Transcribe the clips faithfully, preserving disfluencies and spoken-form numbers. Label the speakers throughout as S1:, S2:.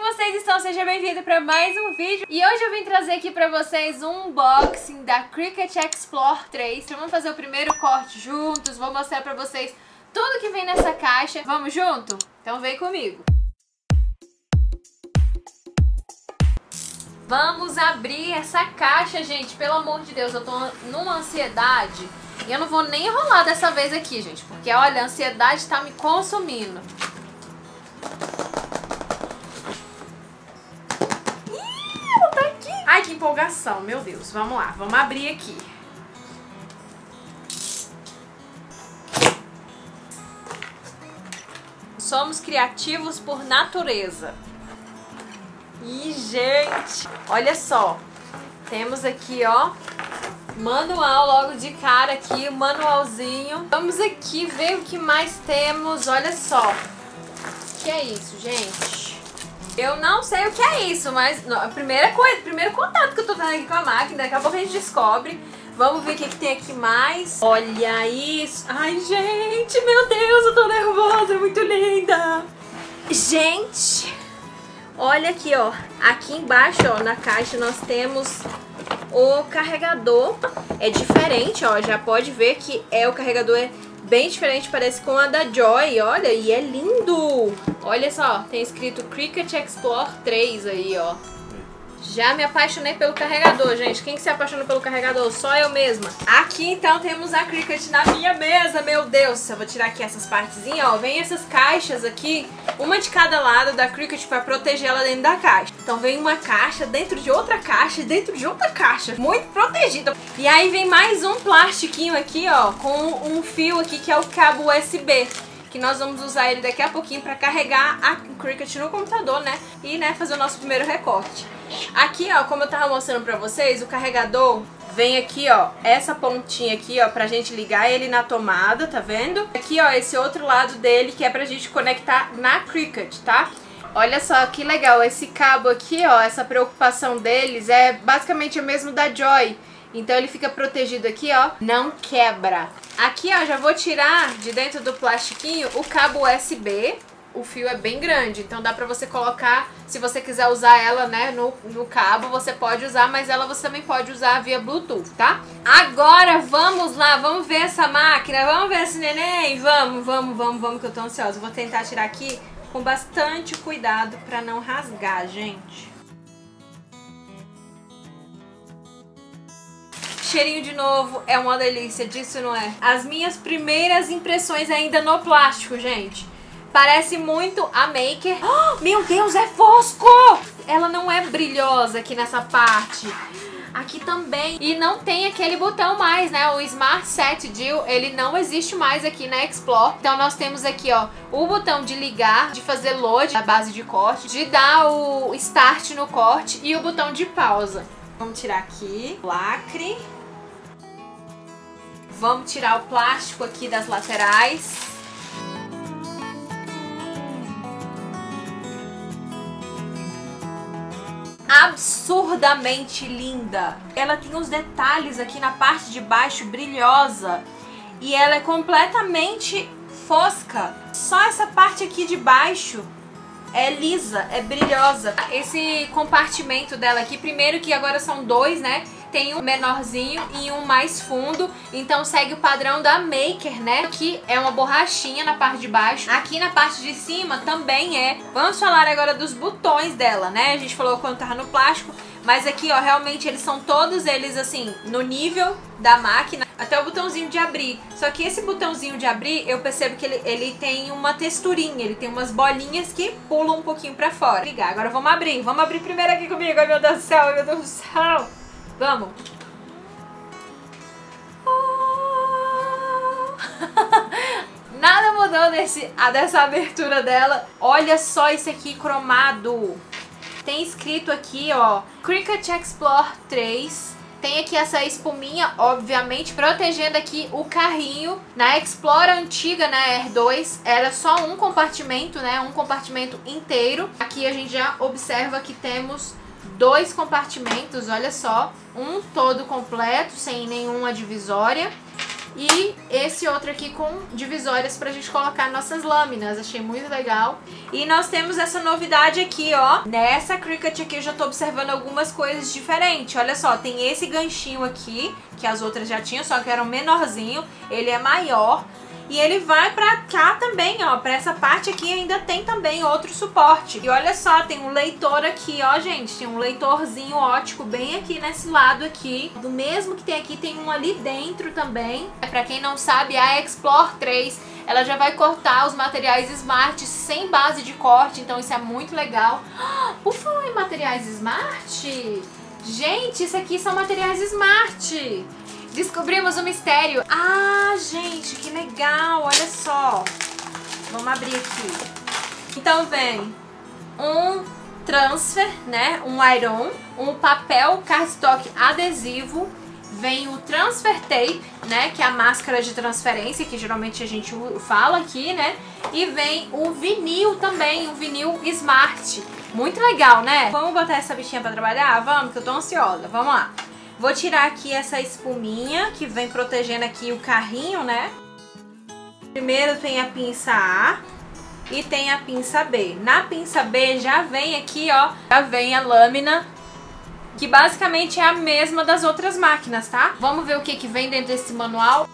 S1: vocês estão? Seja bem-vindo para mais um vídeo. E hoje eu vim trazer aqui para vocês um unboxing da Cricut Explore três. Então vamos fazer o primeiro corte juntos, vou mostrar para vocês tudo que vem nessa caixa. Vamos junto? Então vem comigo. Vamos abrir essa caixa, gente. Pelo amor de Deus, eu tô numa ansiedade. E eu não vou nem enrolar dessa vez aqui, gente. Porque, olha, a ansiedade tá me consumindo. Ih, ela tá aqui. Ai, que empolgação, meu Deus. Vamos lá, vamos abrir aqui. Somos criativos por natureza. E, gente, olha só, temos aqui, ó, manual logo de cara aqui, o manualzinho. Vamos aqui ver o que mais temos, olha só. O que é isso, gente? Eu não sei o que é isso, mas não, a primeira coisa, primeiro contato que eu tô tendo aqui com a máquina, daqui a pouco a gente descobre. Vamos ver o que, que tem aqui mais. Olha isso. Ai, gente, meu Deus, eu tô nervosa, é muito linda. Gente... olha aqui, ó, aqui embaixo, ó, na caixa nós temos o carregador. É diferente, ó, já pode ver que é o carregador é bem diferente, parece com a da Joy, olha, e é lindo. Olha só, tem escrito Cricut Explore três aí, ó. Já me apaixonei pelo carregador, gente. Quem que se apaixona pelo carregador? Só eu mesma. Aqui, então, temos a Cricut na minha mesa, meu Deus. Eu vou tirar aqui essas partezinhas, ó. Vem essas caixas aqui, uma de cada lado da Cricut para proteger ela dentro da caixa. Então vem uma caixa dentro de outra caixa, dentro de outra caixa. Muito protegida. E aí vem mais um plastiquinho aqui, ó, com um fio aqui que é o cabo U S B. Que nós vamos usar ele daqui a pouquinho para carregar a Cricut no computador, né? E, né, fazer o nosso primeiro recorte. Aqui, ó, como eu tava mostrando pra vocês, o carregador vem aqui, ó, essa pontinha aqui, ó, pra gente ligar ele na tomada, tá vendo? Aqui, ó, esse outro lado dele que é pra gente conectar na Cricut, tá? Olha só que legal, esse cabo aqui, ó, essa preocupação deles é basicamente o mesmo da Joy. Então ele fica protegido aqui, ó, não quebra. Aqui, ó, já vou tirar de dentro do plastiquinho o cabo U S B. O fio é bem grande, então dá pra você colocar, se você quiser usar ela, né, no, no cabo, você pode usar, mas ela você também pode usar via Bluetooth, tá? Agora vamos lá, vamos ver essa máquina, vamos ver esse neném, vamos, vamos, vamos, vamos, que eu tô ansiosa. Vou tentar tirar aqui com bastante cuidado pra não rasgar, gente. Cheirinho de novo, é uma delícia, disso não é? As minhas primeiras impressões ainda no plástico, gente. Parece muito a Maker. Oh, meu Deus, é fosco! Ela não é brilhosa aqui nessa parte. Aqui também. E não tem aquele botão mais, né? O Smart Set Deal, ele não existe mais aqui na Explore. Então nós temos aqui, ó, o botão de ligar, de fazer load na base de corte, de dar o start no corte e o botão de pausa. Vamos tirar aqui, lacre. Vamos tirar o plástico aqui das laterais. Absurdamente linda. Ela tem uns detalhes aqui na parte de baixo brilhosa e ela é completamente fosca. Só essa parte aqui de baixo é lisa, é brilhosa. Esse compartimento dela aqui, primeiro que agora são dois, né? Tem um menorzinho e um mais fundo, então segue o padrão da Maker, né? Aqui é uma borrachinha na parte de baixo, aqui na parte de cima também é. Vamos falar agora dos botões dela, né? A gente falou quando tava no plástico, mas aqui, ó, realmente eles são todos eles, assim, no nível da máquina, até o botãozinho de abrir. Só que esse botãozinho de abrir, eu percebo que ele, ele tem uma texturinha, ele tem umas bolinhas que pulam um pouquinho pra fora. Ligar, agora vamos abrir, vamos abrir primeiro aqui comigo, ai meu Deus do céu, ai meu Deus do céu. Vamos! Oh. Nada mudou nesse, a dessa abertura dela. Olha só esse aqui cromado. Tem escrito aqui, ó, Cricut Explore três. Tem aqui essa espuminha, obviamente, protegendo aqui o carrinho. Na Explore antiga, na R dois, era só um compartimento, né? Um compartimento inteiro. Aqui a gente já observa que temos dois compartimentos, olha só, um todo completo, sem nenhuma divisória. E esse outro aqui com divisórias pra gente colocar nossas lâminas. Achei muito legal. E nós temos essa novidade aqui, ó. Nessa Cricut aqui eu já tô observando algumas coisas diferentes. Olha só, tem esse ganchinho aqui, que as outras já tinham, só que era um menorzinho. Ele é maior. E ele vai pra cá também, ó. Pra essa parte aqui ainda tem também outro suporte. E olha só, tem um leitor aqui, ó, gente. Tem um leitorzinho ótico bem aqui nesse lado aqui. Do mesmo que tem aqui, tem um ali dentro também. Pra quem não sabe, a Explore três, ela já vai cortar os materiais Smart sem base de corte. Então isso é muito legal. Por falar em materiais Smart, gente, isso aqui são materiais Smart. Descobrimos o mistério. Ah, gente, que legal. Olha só. Vamos abrir aqui. Então vem um transfer, né? Um iron, um papel cardstock adesivo. Vem o transfer tape, né? Que é a máscara de transferência, que geralmente a gente fala aqui, né? E vem o vinil também, o vinil Smart. Muito legal, né? Vamos botar essa bichinha pra trabalhar? Vamos, que eu tô ansiosa. Vamos lá. Vou tirar aqui essa espuminha que vem protegendo aqui o carrinho, né? Primeiro tem a pinça A e tem a pinça B. Na pinça B já vem aqui, ó, já vem a lâmina, que basicamente é a mesma das outras máquinas, tá? Vamos ver o que que vem dentro desse manual.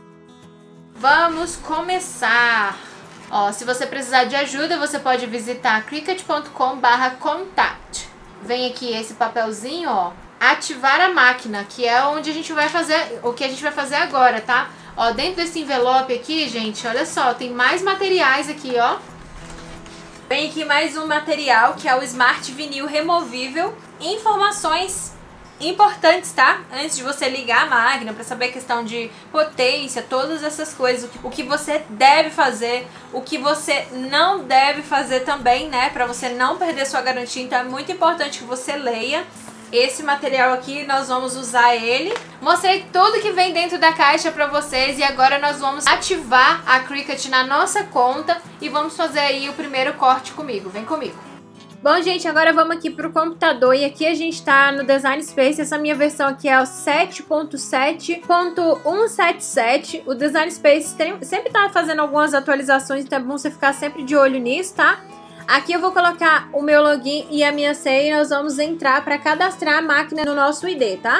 S1: Vamos começar. Ó, se você precisar de ajuda, você pode visitar cricut ponto com barra contact. Vem aqui esse papelzinho, ó. Ativar a máquina, que é onde a gente vai fazer, o que a gente vai fazer agora, tá? Ó, dentro desse envelope aqui, gente, olha só, tem mais materiais aqui, ó. Vem aqui mais um material, que é o Smart Vinil Removível. Informações importantes, tá? Antes de você ligar a máquina, para saber a questão de potência, todas essas coisas, o que você deve fazer, o que você não deve fazer também, né? Para você não perder sua garantia, então é muito importante que você leia. Esse material aqui, nós vamos usar ele. Mostrei tudo que vem dentro da caixa pra vocês e agora nós vamos ativar a Cricut na nossa conta e vamos fazer aí o primeiro corte comigo. Vem comigo. Bom, gente, agora vamos aqui pro computador e aqui a gente tá no Design Space. Essa minha versão aqui é o sete ponto sete ponto cento e setenta e sete. O Design Space tem, sempre tá fazendo algumas atualizações, então é bom você ficar sempre de olho nisso, tá? Aqui eu vou colocar o meu login e a minha senha e nós vamos entrar para cadastrar a máquina no nosso I D, tá?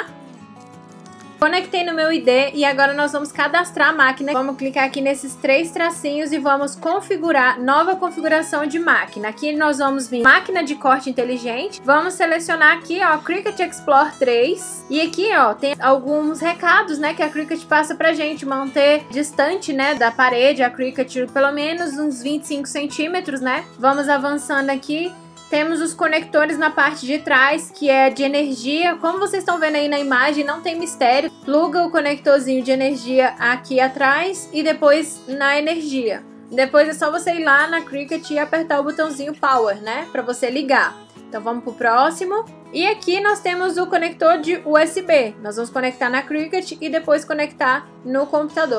S1: Conectei no meu I D e agora nós vamos cadastrar a máquina. Vamos clicar aqui nesses três tracinhos e vamos configurar nova configuração de máquina. Aqui nós vamos vir máquina de corte inteligente. Vamos selecionar aqui, ó, Cricut Explore três. E aqui, ó, tem alguns recados, né, que a Cricut passa pra gente manter distante, né, da parede a Cricut pelo menos uns vinte e cinco centímetros, né? Vamos avançando aqui. Temos os conectores na parte de trás, que é de energia. Como vocês estão vendo aí na imagem, não tem mistério. Pluga o conectorzinho de energia aqui atrás e depois na energia. Depois é só você ir lá na Cricut e apertar o botãozinho Power, né? Pra você ligar. Então vamos pro próximo. E aqui nós temos o conector de U S B. Nós vamos conectar na Cricut e depois conectar no computador.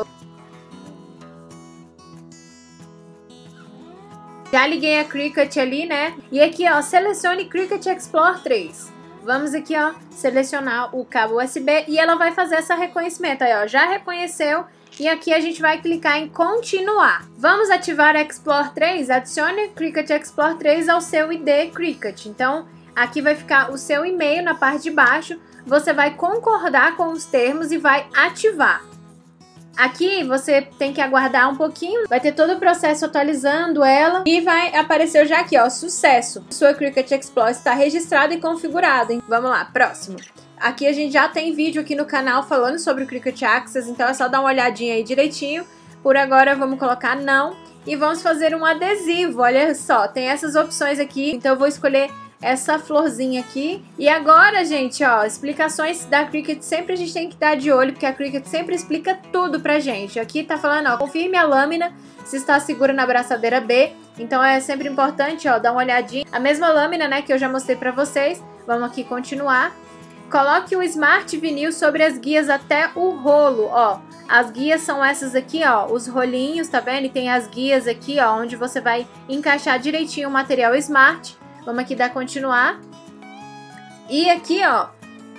S1: Já liguei a Cricut ali, né? E aqui, ó, selecione Cricut Explore três. Vamos aqui, ó, selecionar o cabo U S B e ela vai fazer esse reconhecimento aí, ó. Já reconheceu e aqui a gente vai clicar em continuar. Vamos ativar Explore três? Adicione Cricut Explore três ao seu I D Cricut. Então, aqui vai ficar o seu e-mail na parte de baixo. Você vai concordar com os termos e vai ativar. Aqui você tem que aguardar um pouquinho, vai ter todo o processo atualizando ela e vai aparecer já aqui, ó, sucesso. Sua Cricut Explore está registrada e configurada, hein? Vamos lá, próximo. Aqui a gente já tem vídeo aqui no canal falando sobre o Cricut Access, então é só dar uma olhadinha aí direitinho. Por agora vamos colocar não e vamos fazer um adesivo, olha só, tem essas opções aqui, então eu vou escolher essa florzinha aqui. E agora, gente, ó, explicações da Cricut sempre a gente tem que estar de olho, porque a Cricut sempre explica tudo pra gente. Aqui tá falando, ó, confirme a lâmina se está segura na abraçadeira B. Então é sempre importante, ó, dar uma olhadinha. A mesma lâmina, né, que eu já mostrei pra vocês. Vamos aqui continuar. Coloque o Smart Vinil sobre as guias até o rolo, ó. As guias são essas aqui, ó, os rolinhos, tá vendo? E tem as guias aqui, ó, onde você vai encaixar direitinho o material Smart. Vamos aqui dar continuar. E aqui, ó,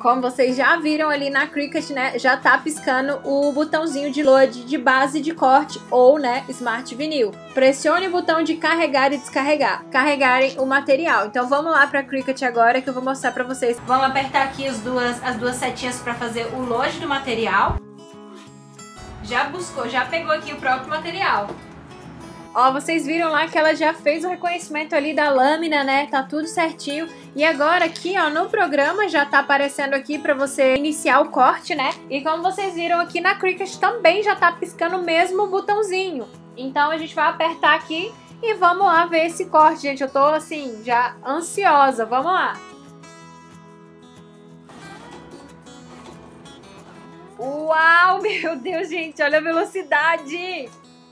S1: Como vocês já viram ali na Cricut, né, já tá piscando o botãozinho de load de base de corte ou, né, Smart Vinil. Pressione o botão de carregar e descarregar. Carregarem o material. Então vamos lá pra Cricut agora que eu vou mostrar pra vocês. Vamos apertar aqui as duas, as duas setinhas pra fazer o load do material. Já buscou, já pegou aqui o próprio material. Ó, vocês viram lá que ela já fez o reconhecimento ali da lâmina, né? Tá tudo certinho. E agora aqui, ó, no programa já tá aparecendo aqui pra você iniciar o corte, né? E como vocês viram aqui na Cricut também já tá piscando o mesmo botãozinho. Então a gente vai apertar aqui e vamos lá ver esse corte, gente. Eu tô, assim, já ansiosa. Vamos lá. Uau, meu Deus, gente, olha a velocidade!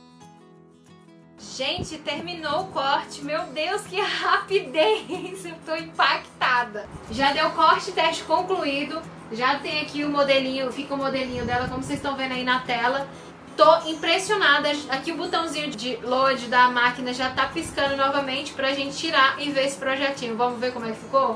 S1: Gente, terminou o corte. Meu Deus, que rapidez! Eu tô impactada. Já deu corte, teste concluído. Já tem aqui o modelinho, fica o modelinho dela, como vocês estão vendo aí na tela. Tô impressionada. Aqui o botãozinho de load da máquina já tá piscando novamente pra gente tirar e ver esse projetinho. Vamos ver como é que ficou?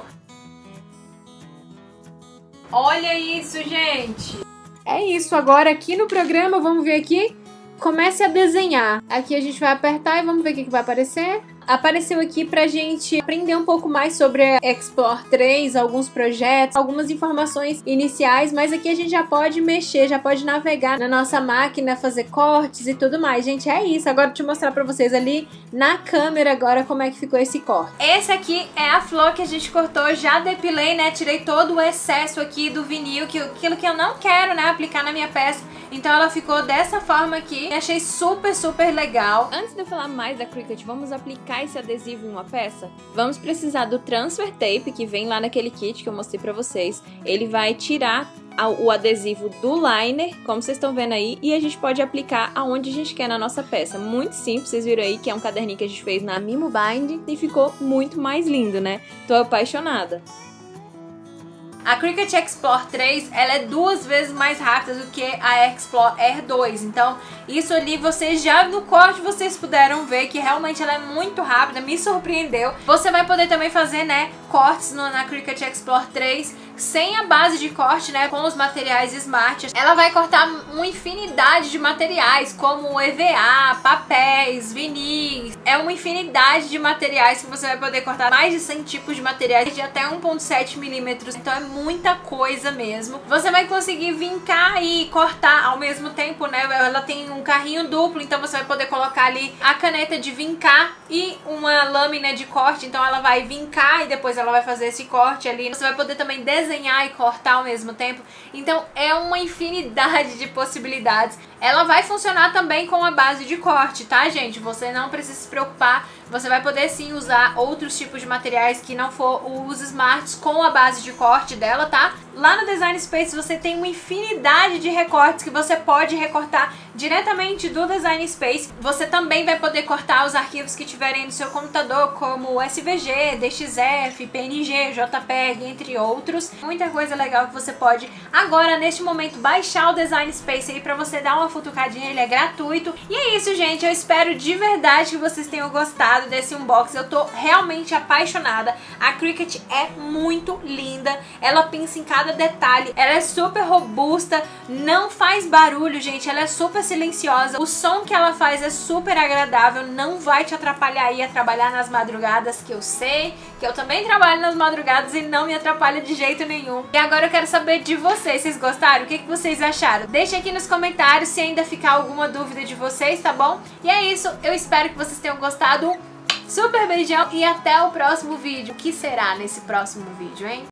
S1: Olha isso, gente! É isso, agora aqui no programa, vamos ver aqui. Comece a desenhar. Aqui a gente vai apertar e vamos ver o que, que vai aparecer. Apareceu aqui pra gente aprender um pouco mais sobre a Explore três, alguns projetos, algumas informações iniciais, mas aqui a gente já pode mexer, já pode navegar na nossa máquina, fazer cortes e tudo mais. Gente, é isso. Agora deixa eu mostrar pra vocês ali na câmera agora como é que ficou esse corte. Esse aqui é a flor que a gente cortou, já depilei, né? Tirei todo o excesso aqui do vinil, que, aquilo que eu não quero, né, aplicar na minha peça. Então ela ficou dessa forma aqui. Achei super, super legal. Antes de eu falar mais da Cricut, vamos aplicar esse adesivo em uma peça? Vamos precisar do Transfer Tape, que vem lá naquele kit que eu mostrei pra vocês. Ele vai tirar o adesivo do liner, como vocês estão vendo aí, e a gente pode aplicar aonde a gente quer na nossa peça. Muito simples, vocês viram aí que é um caderninho que a gente fez na Mimo Bind e ficou muito mais lindo, né? Tô apaixonada. A Cricut Explore três, ela é duas vezes mais rápida do que a Explore R dois, então isso ali vocês já no corte vocês puderam ver que realmente ela é muito rápida, me surpreendeu. Você vai poder também fazer, né, cortes no, na Cricut Explore três sem a base de corte, né, com os materiais Smart. Ela vai cortar uma infinidade de materiais, como E V A, papéis, vinis. É uma infinidade de materiais que você vai poder cortar mais de cem tipos de materiais de até um ponto sete milímetros. Então é muita coisa mesmo. Você vai conseguir vincar e cortar ao mesmo tempo, né? Ela tem um carrinho duplo, então você vai poder colocar ali a caneta de vincar e uma lâmina de corte. Então ela vai vincar e depois ela vai fazer esse corte ali. Você vai poder também desenhar desenhar e cortar ao mesmo tempo. Então é uma infinidade de possibilidades. Ela vai funcionar também com a base de corte, tá, gente? Você não precisa se preocupar. Você vai poder sim usar outros tipos de materiais que não for os Smarts com a base de corte dela, tá? Lá no Design Space você tem uma infinidade de recortes que você pode recortar diretamente do Design Space. Você também vai poder cortar os arquivos que tiverem no seu computador, como S V G, D X F, P N G, JPEG, entre outros. Muita coisa legal que você pode agora, neste momento, baixar o Design Space aí pra você dar uma futucadinha, ele é gratuito. E é isso, gente, eu espero de verdade que vocês tenham gostado desse unboxing. Eu tô realmente apaixonada. A Cricut é muito linda, ela pensa em cada detalhe, ela é super robusta, não faz barulho, gente, ela é super silenciosa, o som que ela faz é super agradável, não vai te atrapalhar aí a trabalhar nas madrugadas, que eu sei, que eu também trabalho nas madrugadas e não me atrapalha de jeito nenhum. E agora eu quero saber de vocês, vocês gostaram? O que, que vocês acharam? Deixem aqui nos comentários se ainda ficar alguma dúvida de vocês, tá bom? E é isso, eu espero que vocês tenham gostado. Super beijão e até o próximo vídeo. O que será nesse próximo vídeo, hein?